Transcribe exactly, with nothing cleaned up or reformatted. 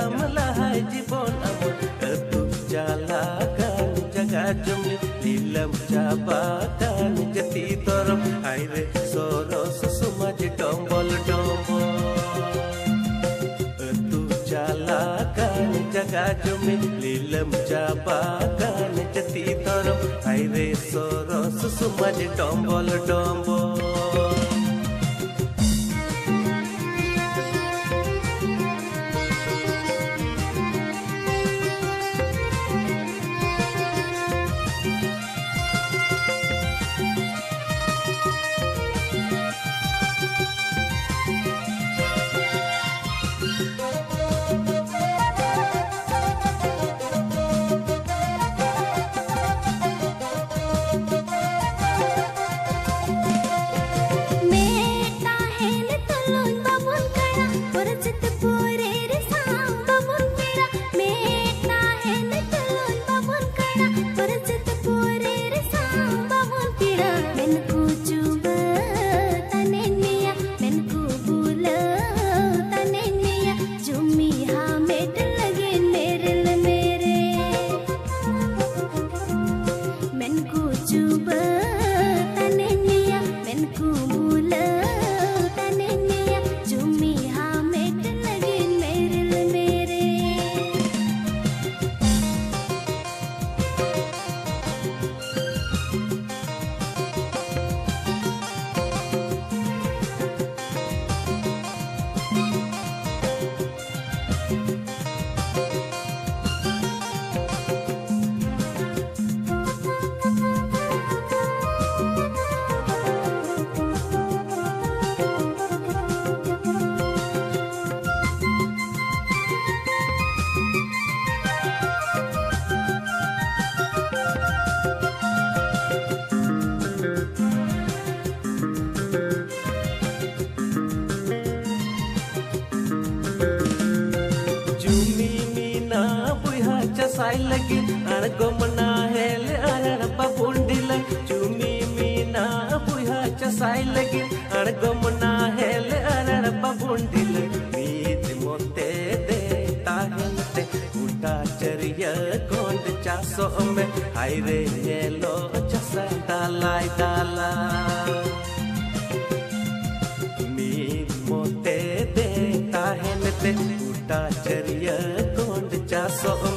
kamala hai jibon amon atu jalakan jaga jumi lilam jabakan jati torom aire soro susumaj tombol tombol atu jalakan jaga jumi lilam jabakan jati torom aire soro susumaj tombol tombol sai lagi argo mana hel arana babundila chumi mina puha cha sai lagi argo mana hel arana babundila meet mote de tahante uta chariya kond cha so me hai re yelo cha sa dalai dala meet mote de tahante uta chariya kond cha so